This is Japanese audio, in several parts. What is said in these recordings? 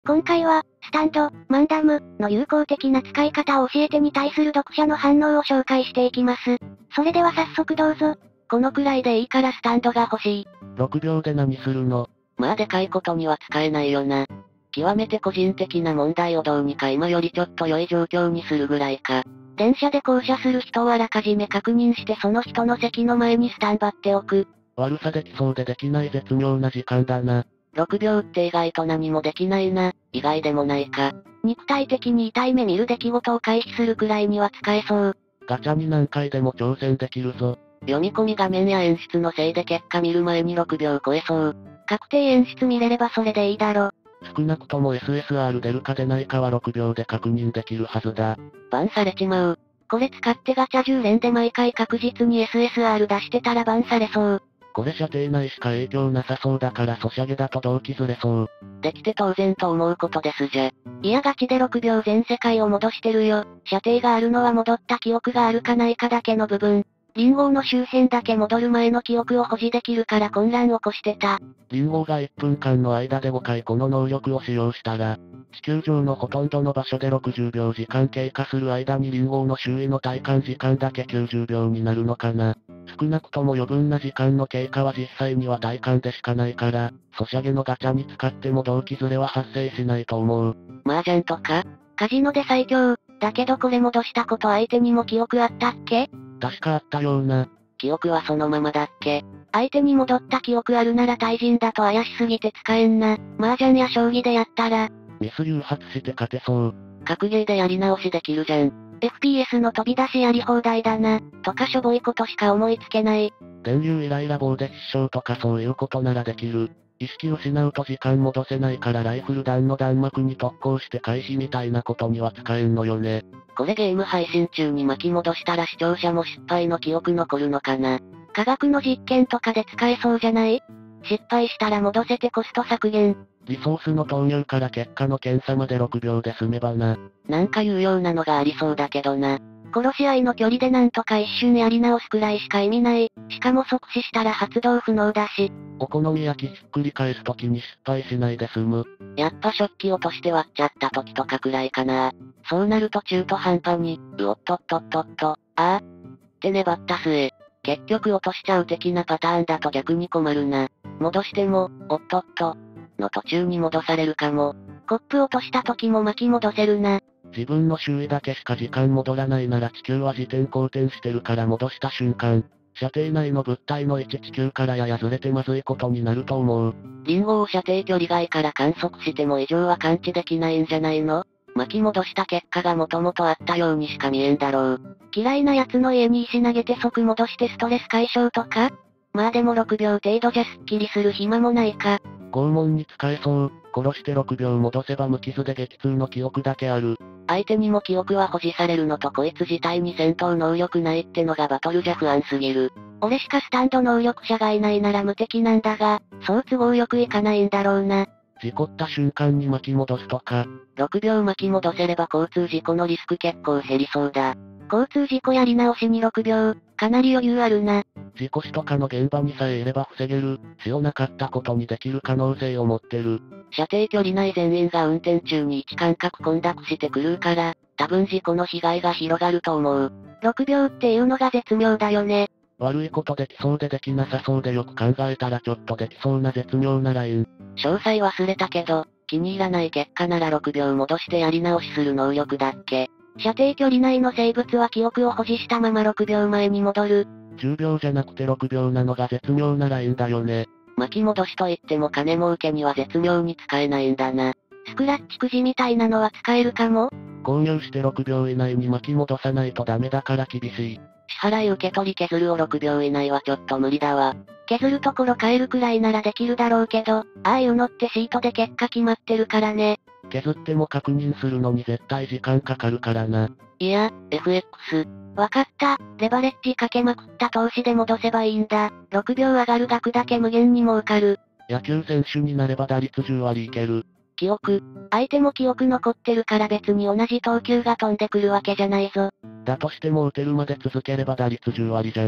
今回は、スタンド、マンダムの有効的な使い方を教えてに対する読者の反応を紹介していきます。それでは早速どうぞ。 このくらいでいいからスタンドが欲しい。 6秒で何するの？ まあでかいことには使えないよな。極めて個人的な問題をどうにか今よりちょっと良い状況にするぐらいか。電車で降車する人をあらかじめ確認してその人の席の前にスタンバっておく。 悪さできそうでできない絶妙な時間だな。 6秒って意外と何もできないな。意外でもないか。肉体的に痛い目見る出来事を回避するくらいには使えそう。 ガチャに何回でも挑戦できるぞ。 読み込み画面や演出のせいで結果見る前に6秒超えそう。確定演出見れればそれでいいだろ。 少なくとも SSR 出るか出ないかは6秒で確認できるはずだ。 バンされちまう。これ使ってガチャ10連で毎回確実に SSR 出してたらバンされそう。 これ射程内しか影響なさそうだからソシャゲだと動機ずれそう。 できて当然と思うことですじゃ。いやガチで6秒全世界を戻してるよ。射程があるのは戻った記憶があるかないかだけの部分。リンゴの周辺だけ戻る前の記憶を保持できるから混乱を起こしてた。 リンゴが1分間の間で5回この能力を使用したら、地球上のほとんどの場所で60秒時間経過する間にリンゴの周囲の体感時間だけ90秒になるのかな。少なくとも余分な時間の経過は実際には体感でしかないから、ソシャゲのガチャに使っても動機ずれは発生しないと思う。 麻雀とかカジノで最強。だけどこれ戻したこと相手にも記憶あったっけ？ 確かあったような。 記憶はそのままだっけ？相手に戻った記憶あるなら対人だと怪しすぎて使えんな。麻雀や将棋でやったら、 ミス誘発して勝てそう。 格ゲーでやり直しできるじゃん。FPS の飛び出しやり放題だな。とかしょぼいことしか思いつけない。 電流イライラ棒で失笑とかそういうことならできる。意識失うと時間戻せないからライフル弾の弾幕に特攻して回避みたいなことには使えんのよね。 これゲーム配信中に巻き戻したら視聴者も失敗の記憶残るのかな。科学の実験とかで使えそうじゃない？失敗したら戻せてコスト削減。 リソースの投入から結果の検査まで6秒で済めばな。 なんか有用なのがありそうだけどな。殺し合いの距離でなんとか一瞬やり直すくらいしか意味ない。しかも即死したら発動不能だし。 お好み焼きひっくり返す時に失敗しないで済む。 やっぱ食器落として割っちゃった時とかくらいかな。そうなると中途半端に、おっとっとっとっと、ああって粘った末、結局落としちゃう的なパターンだと逆に困るな。戻しても、おっとっと、の途中に戻されるかも。コップ落とした時も巻き戻せるな。 自分の周囲だけしか時間戻らないなら地球は自転公転してるから戻した瞬間、射程内の物体の位置地球からややずれてまずいことになると思う。 リンゴを射程距離外から観測しても異常は感知できないんじゃないの？巻き戻した結果がもともとあったようにしか見えんだろう。嫌いな奴の家に石投げて即戻してストレス解消とか？まあでも6秒程度じゃすっきりする暇もないか。 拷問に使えそう。殺して6秒戻せば無傷で激痛の記憶だけある。 相手にも記憶は保持されるのとこいつ自体に戦闘能力ないってのがバトルじゃ不安すぎる。俺しかスタンド能力者がいないなら無敵なんだが、そう都合よくいかないんだろうな。 事故った瞬間に巻き戻すとか。 6秒巻き戻せれば交通事故のリスク結構減りそうだ。交通事故やり直しに6秒、かなり余裕あるな。 事故死とかの現場にさえいれば防げる、死をなかったことにできる可能性を持ってる。 射程距離内全員が運転中に位置感覚混濁して狂うから、多分事故の被害が広がると思う。6秒っていうのが絶妙だよね。 悪いことできそうでできなさそうでよく考えたらちょっとできそうな絶妙なライン。 詳細忘れたけど、気に入らない結果なら6秒戻してやり直しする能力だっけ。射程距離内の生物は記憶を保持したまま6秒前に戻る。 10秒じゃなくて6秒なのが絶妙なラインだよね。 巻き戻しといっても金儲けには絶妙に使えないんだな。スクラッチくじみたいなのは使えるかも？ 購入して6秒以内に巻き戻さないとダメだから厳しい。 支払い受け取り削るを6秒以内はちょっと無理だわ。削るところ変えるくらいならできるだろうけど、ああいうのってシートで結果決まってるからね。 削っても確認するのに絶対時間かかるからな。 いや、FX。わかった。レバレッジかけまくった投資で戻せばいいんだ。6秒上がる額だけ無限に儲かる。 野球選手になれば打率10割いける。 記憶。相手も記憶残ってるから別に同じ投球が飛んでくるわけじゃないぞ。 だとしても打てるまで続ければ打率10割じゃん。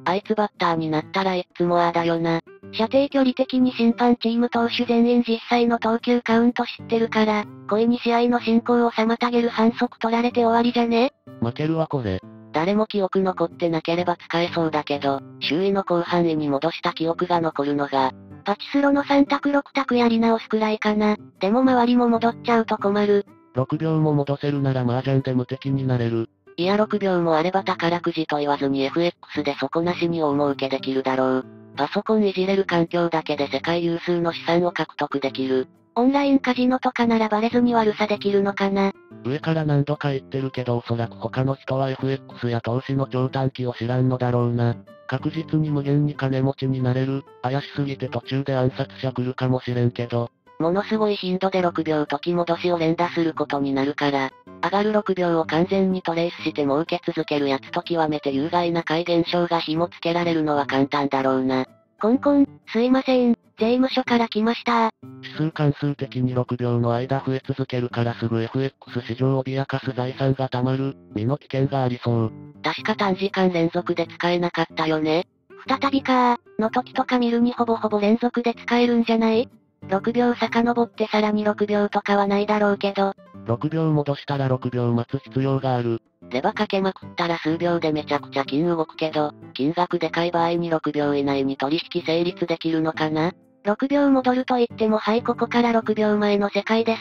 あいつバッターになったらいっつもああだよな。 射程距離的に審判チーム投手全員実際の投球カウント知ってるから、故意に試合の進行を妨げる反則取られて終わりじゃね？ 負けるわこれ。 誰も記憶残ってなければ使えそうだけど、周囲の広範囲に戻した記憶が残るのが、 パチスロの3択6択やり直すくらいかな。でも周りも戻っちゃうと困る。 6秒も戻せるなら麻雀で無敵になれる。 いや6秒もあれば宝くじと言わずに FX で底なしに大儲けできるだろう。パソコンいじれる環境だけで世界有数の資産を獲得できる。 オンラインカジノとかならバレずに悪さできるのかな。 上から何度か言ってるけどおそらく他の人は FX や投資の超短期を知らんのだろうな。確実に無限に金持ちになれる。怪しすぎて途中で暗殺者来るかもしれんけど。 ものすごい頻度で6秒時戻しを連打することになるから、上がる6秒を完全にトレースして儲け続けるやつと極めて有害な怪現象が紐付けられるのは簡単だろうな。 コンコン、すいません、税務署から来ました。 指数関数的に6秒の間増え続けるからすぐ FX 市場を脅かす財産が溜まる、身の危険がありそう。 確か短時間連続で使えなかったよね。 再びかの時とか見るにほぼほぼ連続で使えるんじゃない？ 6 秒遡ってさらに6秒とかはないだろうけど。 6秒戻したら6秒待つ必要がある。 レバかけまくったら数秒でめちゃくちゃ金動くけど、金額でかい場合に6秒以内に取引成立できるのかな？ 6 秒戻ると言ってもはいここから6秒前の世界です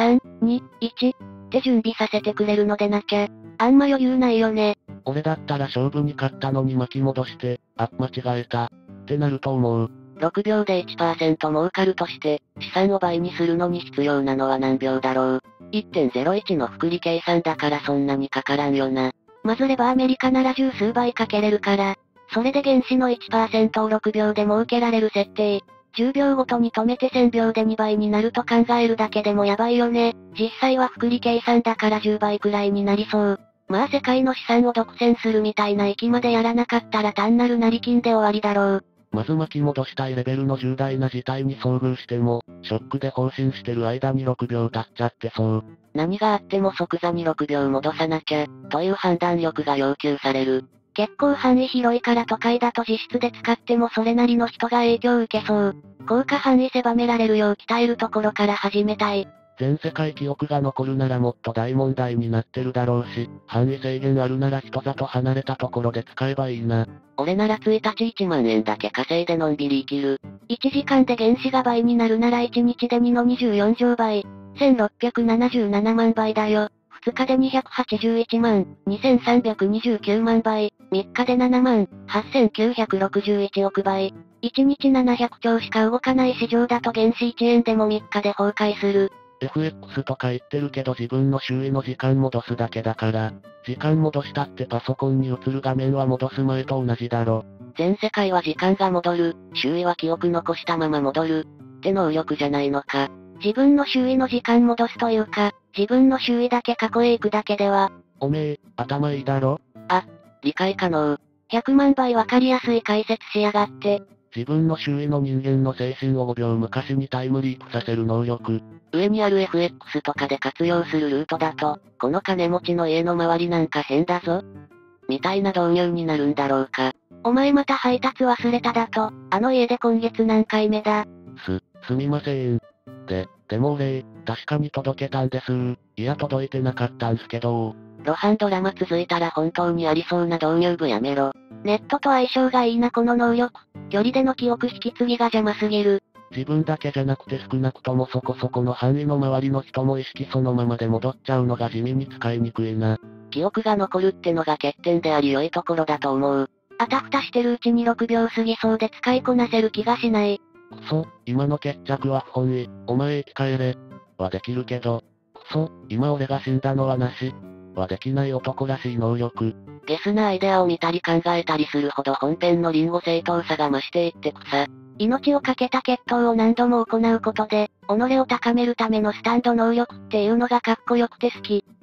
。3、2、1って準備させてくれるのでなきゃ。あんま余裕ないよね。 俺だったら勝負に勝ったのに巻き戻して、間違えた。ってなると思う。 6秒で 1% 儲かるとして、資産を倍にするのに必要なのは何秒だろう。1.01 の複利計算だからそんなにかからんよな。 まずレバーアメリカなら十数倍かけれるから。それで原資の 1% を6秒で儲けられる設定。10秒ごとに止めて1000秒で2倍になると考えるだけでもやばいよね。実際は複利計算だから10倍くらいになりそう。まあ世界の資産を独占するみたいな域までやらなかったら単なる成金で終わりだろう。 まず巻き戻したいレベルの重大な事態に遭遇しても、ショックで放心してる間に6秒経っちゃってそう。 何があっても即座に6秒戻さなきゃ、という判断力が要求される。 結構範囲広いから都会だと実質で使ってもそれなりの人が影響を受けそう。効果範囲狭められるよう鍛えるところから始めたい。 全世界記憶が残るならもっと大問題になってるだろうし、範囲制限あるなら人里離れたところで使えばいいな。 俺なら1日1万円だけ稼いでのんびり生きる。 1時間で原資が倍になるなら1日で2の24乗倍。1677万倍だよ。2日で281万、2329万倍。3日で7万、8961億倍。1日700兆しか動かない市場だと原資1円でも3日で崩壊する。 FX とか言ってるけど自分の周囲の時間戻すだけだから、時間戻したってパソコンに映る画面は戻す前と同じだろ。 全世界は時間が戻る、周囲は記憶残したまま戻る、って能力じゃないのか。 自分の周囲の時間戻すというか、自分の周囲だけ過去へ行くだけでは。 おめえ、頭いいだろ？ あ、理解可能。 100万倍わかりやすい解説しやがって。 自分の周囲の人間の精神を5秒昔にタイムリープさせる能力。 上にある FX とかで活用するルートだと、この金持ちの家の周りなんか変だぞ。みたいな導入になるんだろうか。 お前また配達忘れただと、あの家で今月何回目だ。 すみません。でも俺、確かに届けたんです。いや届いてなかったんすけど。 露伴ドラマ続いたら本当にありそうな導入部やめろ。 ネットと相性がいいなこの能力。距離での記憶引き継ぎが邪魔すぎる。 自分だけじゃなくて少なくともそこそこの範囲の周りの人も意識そのままで戻っちゃうのが地味に使いにくいな。 記憶が残るってのが欠点であり良いところだと思う。 あたふたしてるうちに6秒過ぎそうで使いこなせる気がしない。 くそ、今の決着は不本意、お前生き返れ、はできるけど、くそ、今俺が死んだのはなし、はできない男らしい能力。 ゲスなアイデアを見たり考えたりするほど本編のリンゴ正当さが増していってくさ。 命を懸けた決闘を何度も行うことで、己を高めるためのスタンド能力っていうのがかっこよくて好き。